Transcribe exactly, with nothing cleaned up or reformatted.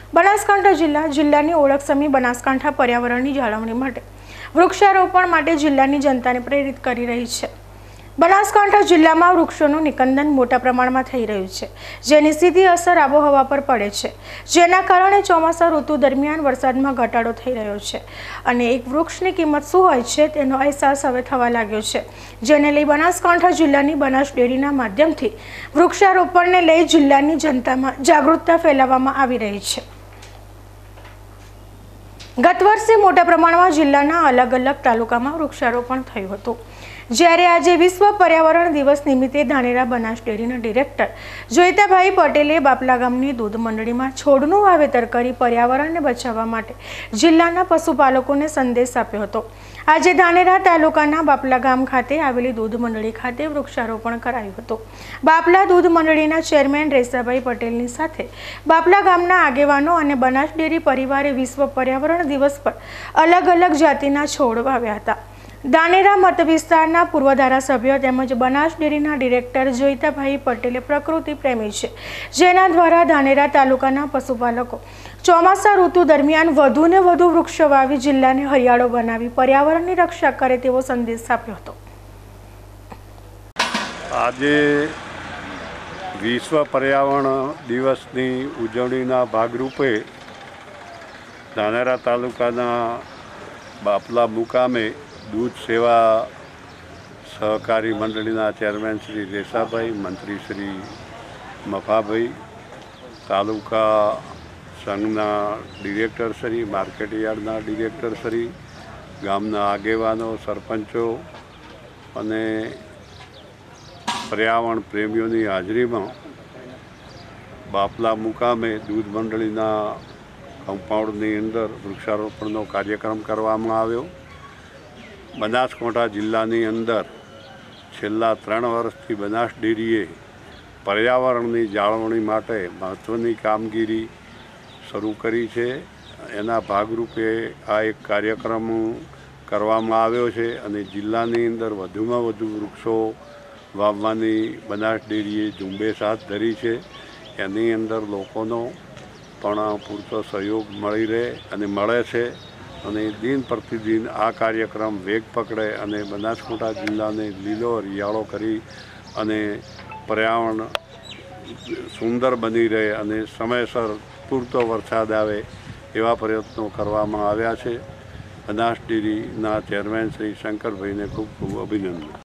બનાસકાંઠા જિલ્લા જિલ્લાની ઓળખ સમી બનાસકાંઠા પર્યાવરણની જાળવણી માટે વૃક્ષારોપણ માટે જિલ્લાની જનતાને પ્રેરિત કરી રહી છે। બનાસકાંઠા જિલ્લામાં વૃક્ષોનું નિકંદન મોટા પ્રમાણમાં થઈ રહ્યું છે, જેની સીધી અસર આબોહવા પર પડે છે, જેના કારણે ચોમાસા ઋતુ દરમિયાન વરસાદમાં ઘટાડો થઈ રહ્યો છે અને એક વૃક્ષની કિંમત શું હોય છે તેનો અહેસાસ હવે થવા લાગ્યો છે, જેને લઈ બનાસકાંઠા જિલ્લાની બનાસ ડેરીના માધ્યમથી વૃક્ષારોપણને લઈ જિલ્લાની જનતામાં જાગૃતતા ફેલાવવામાં આવી રહી છે। ગત વર્ષે મોટા પ્રમાણમાં જિલ્લાના અલગ અલગ તાલુકામાં વૃક્ષારોપણ થયું હતું, જ્યારે આજે વિશ્વ પર્યાવરણ દિવસ નિમિત્તે ધાનેરા બનાસ ડેરીના ડિરેક્ટર જોઈતાભાઈ પટેલે બાપલા ગામની દૂધ મંડળીમાં છોડનું વાવેતર કરી પર્યાવરણને બચાવવા માટે જિલ્લાના પશુપાલકોને સંદેશ આપ્યો હતો। આજે ધાનેરા તાલુકાના બાપલા ગામ ખાતે આવેલી દૂધ મંડળી ખાતે વૃક્ષારોપણ કરાયું હતું। બાપલા દૂધ મંડળીના ચેરમેન રેસાભાઈ પટેલની સાથે બાપલા ગામના આગેવાનો અને બનાસ ડેરી પરિવારે વિશ્વ પર્યાવરણ દિવસ પર અલગ અલગ જાતિના છોડ વાવ્યા હતા। ધાનેરા મત વિસ્તારના પૂર્વ ધારાસભ્ય તેમજ બનાસ ડેરીના ડિરેક્ટર જોઈતાભાઈ પટેલે પ્રકૃતિ પ્રેમી છે, જેના દ્વારા ધાનેરા તાલુકાના પશુપાલકો ચોમાસા ઋતુ દરમિયાન વધુને વધુ વૃક્ષો વાવી જિલ્લાને હરિયાળો બનાવી પર્યાવરણની રક્ષા કરે તેવો સંદેશ આપ્યો હતો। આજે વિશ્વ પર્યાવરણ દિવસની ઉજવણીના ભાગરૂપે ધાનેરા તાલુકાના બાપલા મુકામે दूध सेवा सहकारी मंडळीना चेरमेन श्री रेसाभाई, मंत्री श्री मफाभाई, तालुका संघना डिरेक्टर श्री, मार्केट यार्डना डिरेक्टर श्री, गामना आगेवानो, सरपंचो अने पर्यावरण प्रेमीओनी हाजरीमां बापला मुकामे दूध मंडळीना कम्पाउंडनी अंदर वृक्षारोपणनो कार्यक्रम करवामां आव्यो। बनासकांठा जिल्लानी अंदर छेल्ला त्रण वर्षथी बनास डेरीए पर्यावरणनी जाळवणी माटे महत्वनी कामगीरी शरू करी छे। एना भागरूपे आ एक कार्यक्रम करवामां आव्यो छे अने जिल्लानी अंदर वधुमां वधु वृक्षो वाववानी बनास डेरीए झुंबेश हाथ धरी छे। एनी अंदर लोकोनो पण पूरतो सहयोग मळी रहे अने मळे छे અને દિન પ્રતિદિન આ કાર્યક્રમ વેગ પકડે અને બનાસકાંઠા જિલ્લાને લીલો હરિયાળો કરી અને પર્યાવરણ સુંદર બની રહે અને સમયસર પૂરતો વરસાદ આવે એવા પ્રયત્નો કરવામાં આવ્યા છે। બનાસ ડેરીના ચેરમેન શ્રી શંકરભાઈને ખૂબ ખૂબ અભિનંદન।